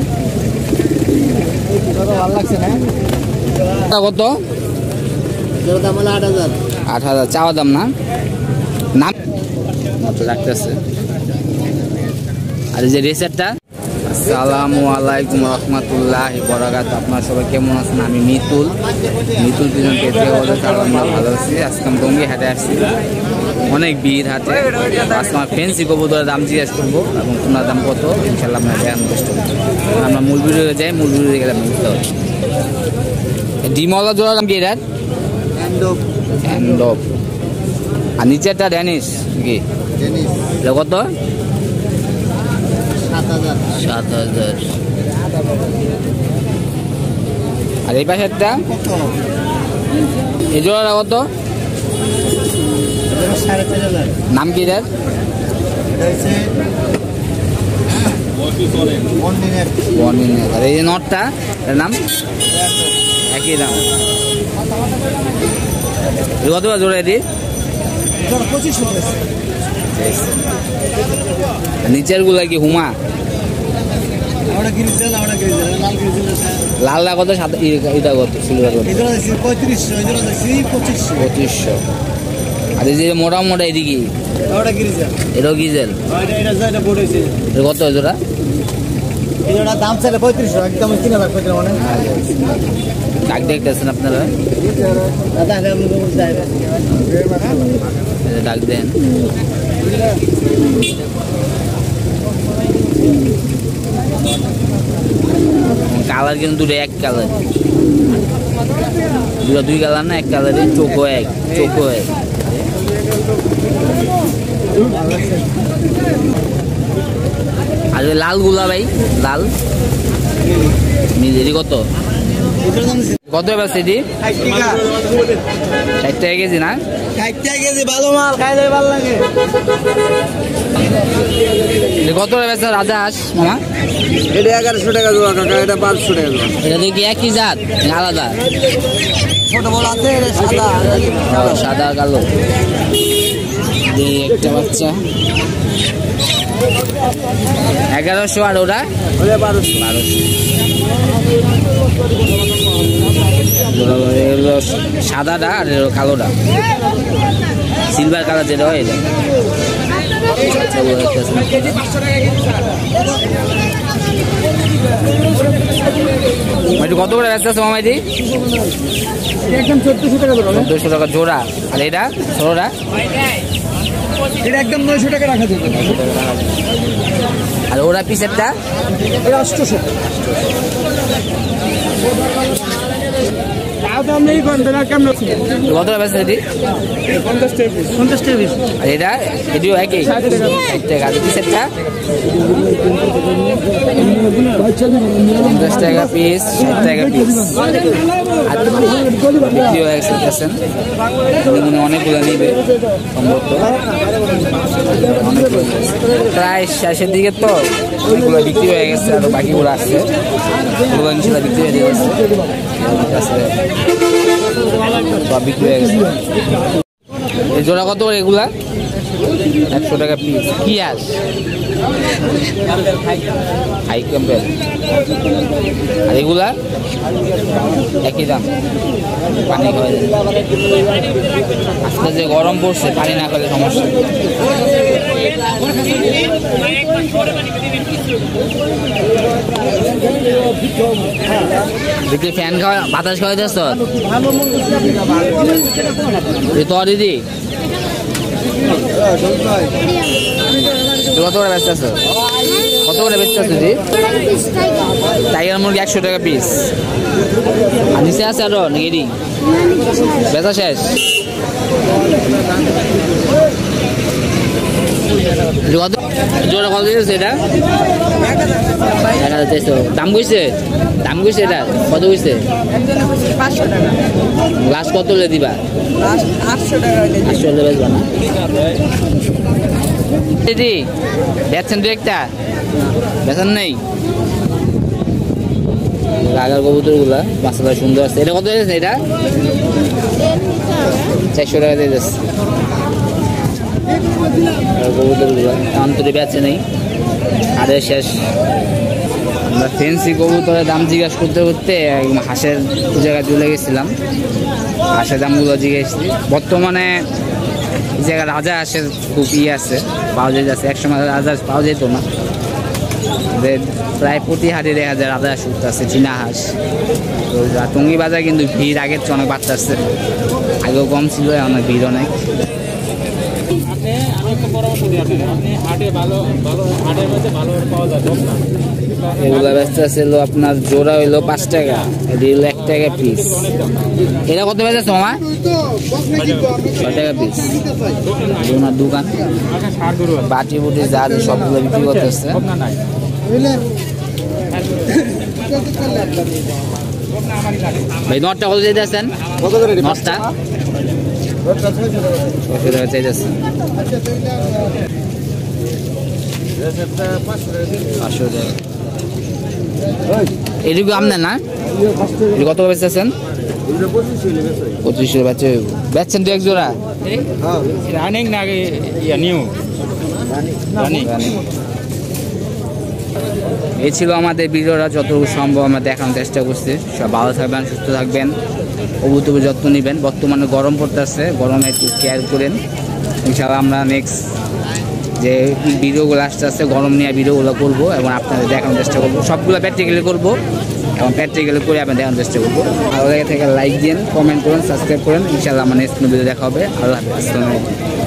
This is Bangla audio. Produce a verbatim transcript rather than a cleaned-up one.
ভালো লাগছে না? কত? দাম হলো আট হাজার। আট হাজার চাওয়া দাম না? নাম রাখতেছে। আর এই যে রেসারটা, আসসালামু আলাইকুম রহমতুল্লাহি বারাকাতুহু। আপনারা সবাই কেমন আছেন? আমি মিতুল মিতুল পিজন পেতে বলে আমরা ভালো আছি। আজকে আমি টঙ্গী হাটে আসছি, অনেক ভিড় হাটে। আজকে আমার ফেন্সি কবুতরের দাম জিজ্ঞেস করবো এবং তোমার দাম কত ইনশাল্লাহ আপনার দেখানোর চেষ্টা করবো। আমরা মূল ভিডিও যাই, মূল ভিডিও গেলে বুঝতে হবে। ডিমওয়ালা জোড়ার দাম কি এটার? হ্যান্ডপ। আর নিচেরটা ড্যানিশ কি এটা কত? সাত হাজার। আর এই পাশেরটা এই জোড়াটা কত? নাম কি এটার? আর এই যে নটটা এর নাম একই দাম। কত জোড়া এটি? নিচের গুলা কি হুমা? লালটা কত? এটা কত? সিলভার কত? পঁচিশশো। আর এই যে মোটা মোটা এদিকে এটাও গিজেল। কত জোড়া? দাম চাইলে পঁয়ত্রিশশো, একদম তিন হাজার মানে। ডাক দেখতেছেন আপনারা? ডাক দেন। কালার কিন্তু দুটো এক কালার, দুটো দুই কালার না, এক কালারের। চোখও এক, চোখও এক। আর লাল গুলা ভাই, লাল মিলেরি কত? কত ব্যবসা এটি? ষাট টাকা কেজি না? ষাট টাকা কেজি ভালো মাল, খাইলে ভালো লাগে। কত ব্যবসা রাজা হাঁস মামা? এটা এগারোশো টাকা জোড়া কাকা, এটা বারোশো টাকা জোড়া। এটা দেখি একই জাত আলাদা? ছোট বড় আছে, সাদা সাদা কালো। একটা বাচ্চা এগারোশো, আর ওরা বারোশো। বারোশো সাদাটা আর কালোটা, সিলভার কালার যেটা হয় এটা। কত করে ব্যস্ত আছে মামাইটি? একদম চোদ্দশো টাকা জোড়া। চোদ্দশো টাকা জোড়া। আর এটা ষোলোটা এটা একদম নয়শো টাকা রাখা যাবে। আর ওরা পিসেরটা আটশোশো। কত ব্যস্ত এটি? পঞ্চাশ টাকা পিস। পঞ্চাশ টাকা পিস। আর এটা এটিও একই ষাট টাকা। পিসেরটা পঞ্চাশ টাকা পিস, ষাট টাকা পিস। আর অনেকগুলো নিবে সম্ভবত, প্রায় শেষের দিকে তো ওইগুলো বিক্রি হয়ে গেছে, আর বাকিগুলো আসছে, ওগুলো ইনশাল্লাহ বিক্রি হয়ে গেছে। বিক্রি হয়ে গেছে। এই জোড়া কত করে এগুলা? একশো টাকা পিস। কি আস হাই ক্যাম্পেল। আর এগুলা একই দাম। পানি খাওয়া যায়, আজকে যে গরম পড়ছে পানি না খেলে সমস্যা। দেখি ফ্যান খাওয়া, বাতাস খাওয়া যাচ্ছ তো দিদি? কত করে ব্যস্ত আছো? কত করে ব্যস্ত আছো দিদি? টাইগার মুরগি একশো টাকা পিস। আর নিচে আছে আরো নাকি? বেচা শেষ? জোড়া কত দিয়েছে এটা? এক হাজার চারশো। দাম কইছে? দাম কইছে এটা কত কইছে? পাঁচশো টাকা। লাস্ট কত হলে দিবা? আটশো টাকা। আটশো হলে বেচবা না দিদি? বেচছেন দু একটা? বেচেন নেই? লাগার কবুতর গুলা মাসাটা সুন্দর আছে। এটা কত দিয়েছে? এটা চারশো টাকা দিয়ে যাচ্ছে কবুতর গুলা। আন্তরে বেচে নেই, আরে শেষ। আমরা আমরা ফেন্সি কবুতরের দাম জিজ্ঞাসা করতে করতে একদম হাঁসের জায়গায় চলে গেছিলাম, হাঁসের দামগুলো জিজ্ঞেসছি। বর্তমানে এই জায়গায় রাজা হাঁসের খুব ই আছে, পাওয়া যাচ্ছে, একসময় রাজা হাঁস পাওয়া যেত না, প্রায় প্রতি হাটে দেখা যায় রাজা হাঁস উঠতেছে, চীনা হাঁস। তো টঙ্গী বাজার কিন্তু ভিড় আগের চেয়ে অনেক বাড়তেছে, আগেও কম ছিল, অনেক ভিড় অনেক। এগুলো ব্যস্ত আছে আপনার জোড়া হইলো পাঁচ টাকা, এটি হইলো এক টাকা পিস। এটা কত বেজে সময়? ছয় টাকা পিস। ওনার দোকান বাটি বুটি যা সবগুলো বিক্রি করতেছে। ভাই নটটা কত চাইতেছেন? নটটা ছয়শো টাকা চাইতেছেন। পাঁচশো টাকা এটুকু আপনার না? কত বেচতেছেন? পঁচিশশো বেচে বেচছেন দু এক জোড়া? রানিং না নিউ? এই ছিল আমাদের ভিডিওটা, যতটুকু সম্ভব আমরা দেখানোর চেষ্টা করছি। সব ভালো থাকবেন, সুস্থ থাকবেন, কবুতরের যত্ন নেবেন। বর্তমানে গরম পড়তেছে, গরমে একটু কেয়ার করেন। ইনশাআল্লাহ আমরা নেক্সট যে ভিডিওগুলো আসতে আসতে গরম নিয়ে ভিডিওগুলো করবো এবং আপনাদের দেখানোর চেষ্টা করবো। সবগুলো প্র্যাকটিক্যালি করবো এবং প্র্যাকটিক্যালি করে আপনার দেখানোর চেষ্টা করবো। ভালো লাগে থেকে লাইক দিন, কমেন্ট করুন, সাবস্ক্রাইব করেন। ইনশাআল্লাহ আমার নেক্সট ভিডিও দেখা হবে। আল্লাহ হাফেজ।